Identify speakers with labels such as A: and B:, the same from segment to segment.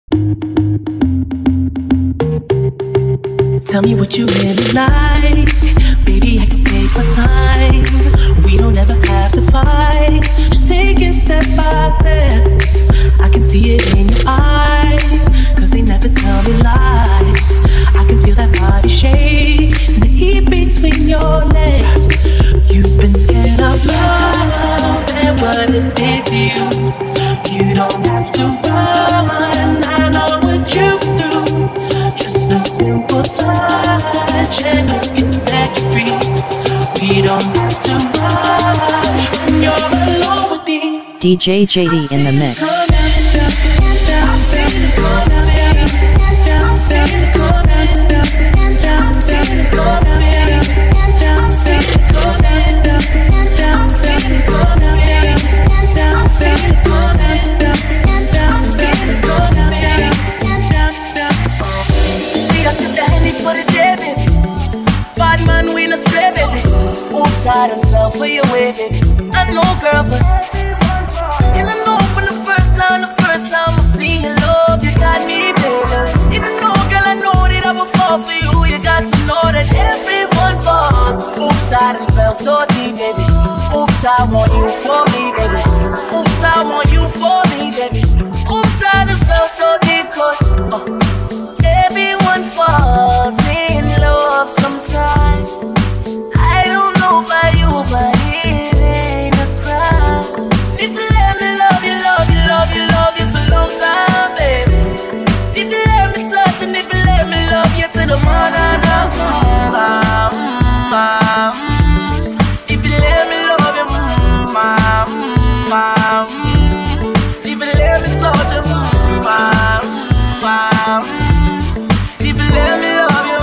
A: Tell me what you really like. Baby, I can take my time. We don't ever have to fight. Just take it step by step. I can see it in your eyes, cause they never tell me lies. I can feel that body shake and the heat between your legs. You've been scared of love and what it did to you. You don't have to run, I know what you've been through. Just a simple touch and it can set you free. We don't have to rush when you're alone with me.
B: DJ JD in the mix.
A: I done fell for your way, baby. I know, girl, but and I know from the first time I see your love, you got me, baby. Even though, girl, I know that I will fall for you. You got to know that everyone falls. Oops, I done fell so deep, baby. Oops, I want you for me, baby. Oops, I want you for me, baby. Oops, I done fell so deep, cause everyone falls in love sometimes. I don't know about you, but it ain't a crime. If you let me love you, love you, love you, love you for a long time, baby. If you let me touch and if you let me love you to the morning, if you let me love you, if you let me touch you, if you let me love you,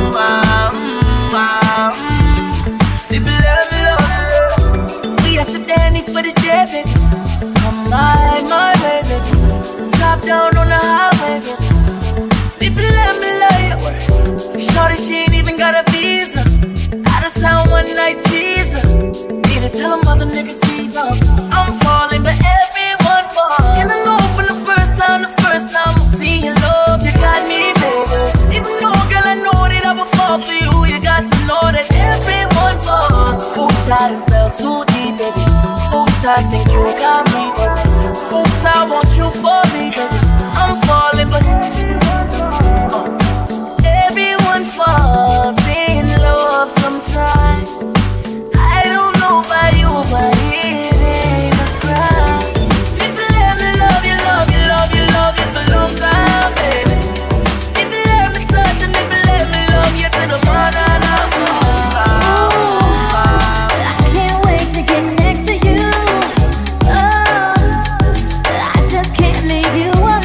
A: for the day, baby. Come my way, baby. Top down on the highway, baby. If you let me love you, shorty, she ain't even got a visa. Out of town one night teaser. Need to tell them other niggas he's off. I'm falling, but everyone falls. And I know from the first time I see your love, you got me, baby. Even though, girl, I know that I will fall for you. You got to know that everyone falls. Oops, I done fell too deep, baby. Oops, I think you got me, baby. Oops, I want you for me, baby. I'm falling, but everyone falls in love sometimes. I don't know about you, but it ain't a crime. If you let me love you, love you, love you, love you for a long time, baby. If you let me touch and if you let me love you to the morning,
C: you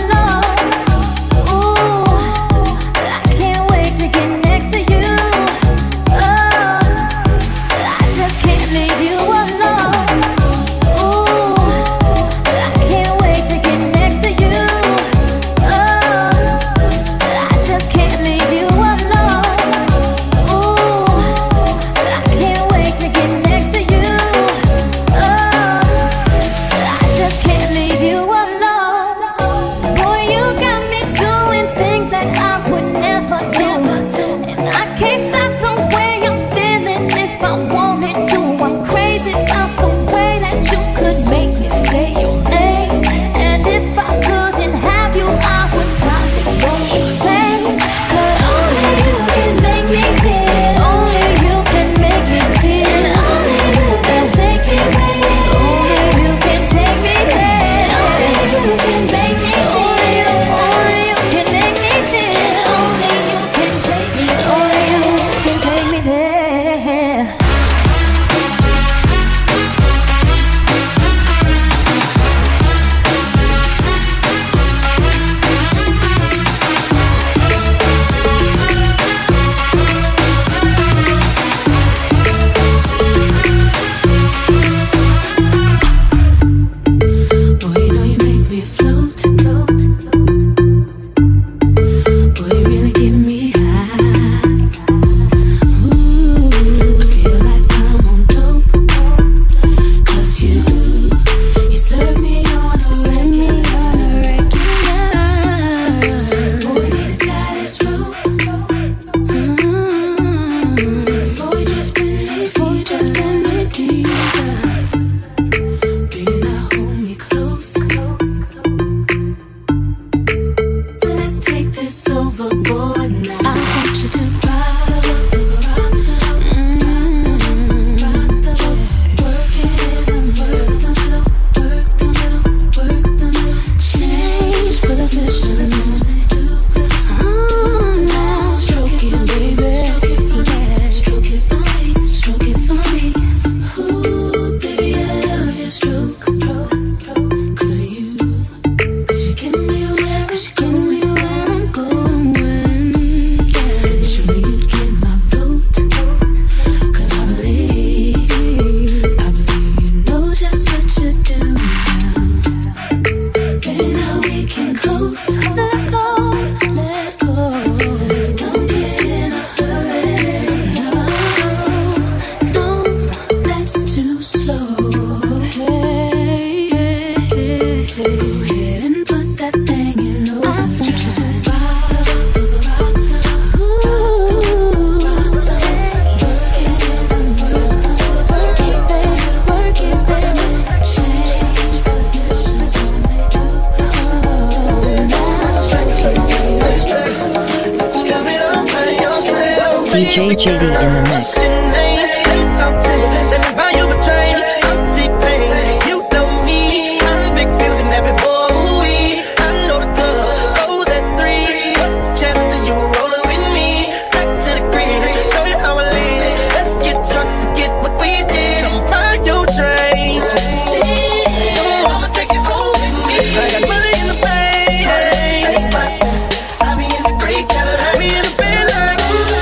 B: DJJD in the mix.
A: What's your name? Let me talk to you. Let me buy you a drink. I'm T-Pain. You know me. I'm big music, never boy. I know the club goes at 3. What's the chance that you rolling with me? Back to the crib, show you how I live. Let's get drunk, forget what we did. I'm buy you a drink. Oh, I'ma take it home with me. I got money in the bank. I be in the great Cadillac. We in the bed like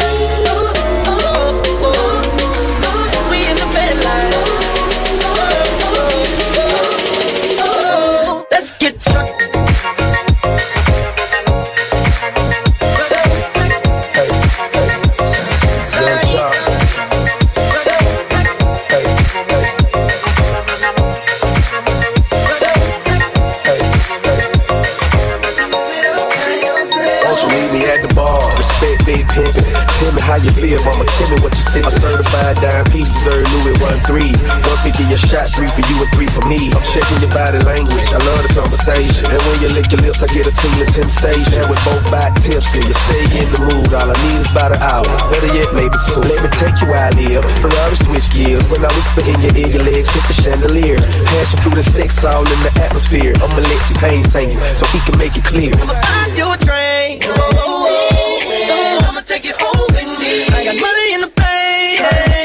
A: we in the bed like let's get drunk.
C: Won't you meet me at the bar? Respect big pimpin'. Tell me how you feel, mama. Tell me what you said. A certified dime piece, deserve Louis 1-3. 150 a shot, 3 for you and 3 for me. I'm checking your body language. I love the conversation. And when you lick your lips, I get a tingling sensation. And with both body tips, and you say you in the mood. All I need is about an hour. Better yet, maybe 2. Let me take you out here. Ferrari switch gears. When I whisper in your ear, your legs hit the chandelier. Passion through the sex, all in the atmosphere. I'ma let T-Pain sing so he can make it clear.
A: I'ma buy you a drink. I'ma take it home with me. I got money in the bank.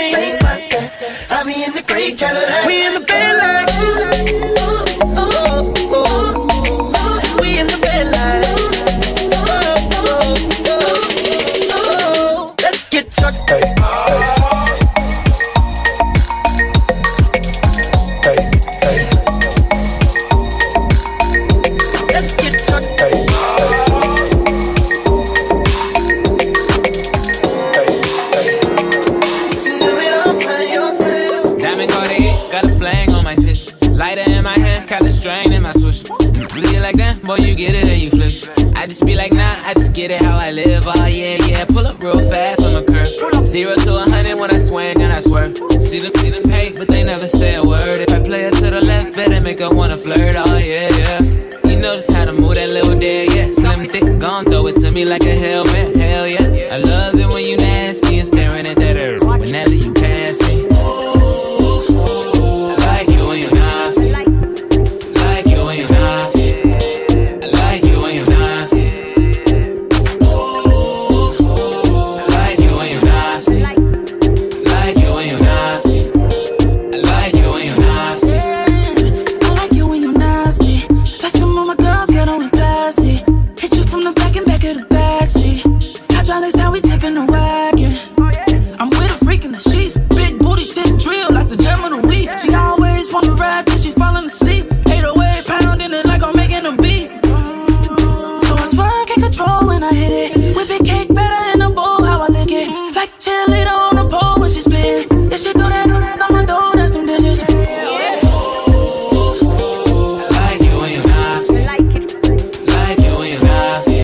A: I be in the great Cadillac. We in the bed like we in the bed like let's get drunk.
C: Hey, hey, hey,
A: Let's get drunk.
C: hey, hey,
A: Do it all by yourself.
D: Diamond Cartier, got a bling on my fish. Lighter in my hand, got a strain in my switch. Look it like that, boy, you get it and you flish. I just be like, nah, I just get it how I live. Oh yeah, yeah, pull up real fast on the curve. 0 to 100 when I swing and I swerve. See them pay, but they never say a word. If I play it to the left, better make her wanna flirt. Oh yeah, yeah. You know just how to move that little dead, yeah. Slim thick, gon' throw it to me like a hip